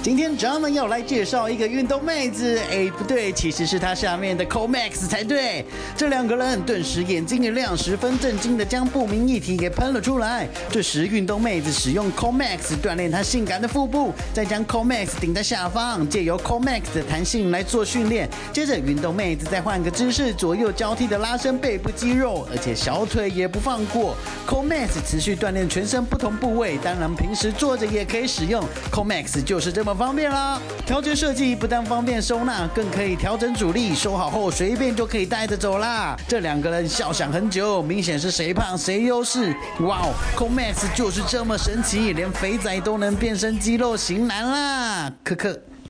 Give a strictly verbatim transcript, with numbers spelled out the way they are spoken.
今天咱们要来介绍一个运动妹子，哎，不对，其实是她下面的 COMAX 才对。这两个人顿时眼睛一亮，十分震惊的将不明液体给喷了出来。这时，运动妹子使用 COMAX 锻炼她性感的腹部，再将 COMAX 顶在下方，借由 COMAX 的弹性来做训练。接着，运动妹子再换个姿势，左右交替的拉伸背部肌肉，而且小腿也不放过。COMAX 持续锻炼全身不同部位，当然平时坐着也可以使用。COMAX 就是这么方便啦！调节设计不但方便收纳，更可以调整阻力，收好后随便就可以带着走啦。这两个人笑想很久，明显是谁胖谁优势。哇哦 ，COMAX 就是这么神奇，连肥仔都能变身肌肉型男啦！科科。